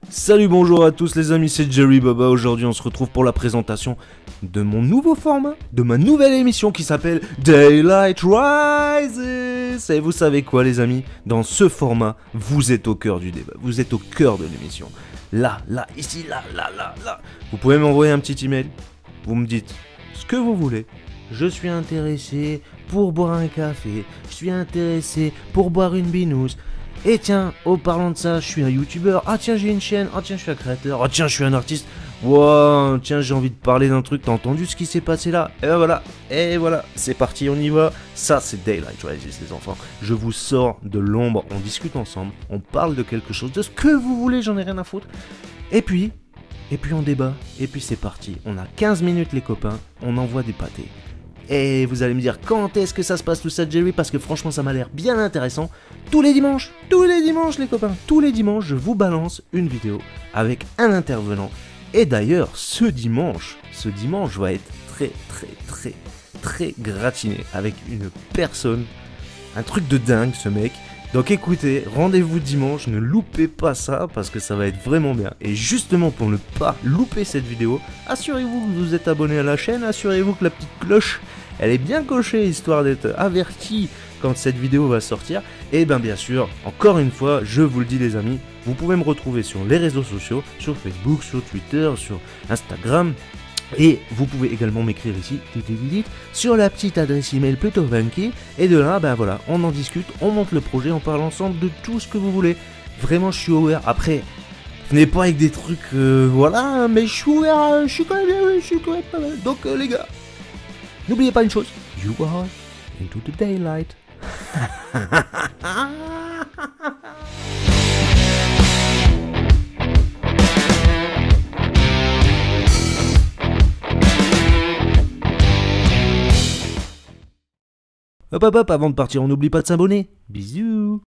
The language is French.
Salut, bonjour à tous les amis, c'est Jerry Baba. Aujourd'hui on se retrouve pour la présentation de mon nouveau format, de ma nouvelle émission qui s'appelle Daylight Rises. Et vous savez quoi les amis, dans ce format, vous êtes au cœur du débat, vous êtes au cœur de l'émission. Là, ici, là. Vous pouvez m'envoyer un petit email, vous me dites ce que vous voulez. Je suis intéressé pour boire un café, je suis intéressé pour boire une binouse. Et tiens, parlant de ça, je suis un youtubeur. Ah tiens, j'ai une chaîne. Ah tiens, je suis un créateur. Ah tiens, je suis un artiste. Wow, tiens, j'ai envie de parler d'un truc. T'as entendu ce qui s'est passé là? Et voilà, c'est parti, on y va. Ça, c'est Daylight Rises, les enfants. Je vous sors de l'ombre, on discute ensemble, on parle de quelque chose, de ce que vous voulez, j'en ai rien à foutre. Et puis on débat. Et puis c'est parti. On a 15 minutes, les copains. On envoie des pâtés. Et vous allez me dire quand est-ce que ça se passe tout ça, Jerry, parce que franchement ça m'a l'air bien intéressant. Tous les dimanches les copains, tous les dimanches je vous balance une vidéo avec un intervenant. Et d'ailleurs ce dimanche va être très gratiné avec une personne, un truc de dingue ce mec. Donc écoutez, rendez-vous dimanche, ne loupez pas ça parce que ça va être vraiment bien. Et justement pour ne pas louper cette vidéo, assurez-vous que vous êtes abonné à la chaîne, assurez-vous que la petite cloche, elle est bien cochée histoire d'être averti quand cette vidéo va sortir. Et bien sûr, encore une fois, je vous le dis les amis, vous pouvez me retrouver sur les réseaux sociaux, sur Facebook, sur Twitter, sur Instagram. Et vous pouvez également m'écrire ici sur la petite adresse email plutôt funky. Et de là, ben voilà, on en discute, on monte le projet, on parle ensemble de tout ce que vous voulez. Vraiment, je suis ouvert. Après, venez pas avec des trucs, voilà, mais je suis ouvert, je suis quand même pas mal. Donc les gars, n'oubliez pas une chose, you are into the daylight. Hop, avant de partir, on n'oublie pas de s'abonner. Bisous.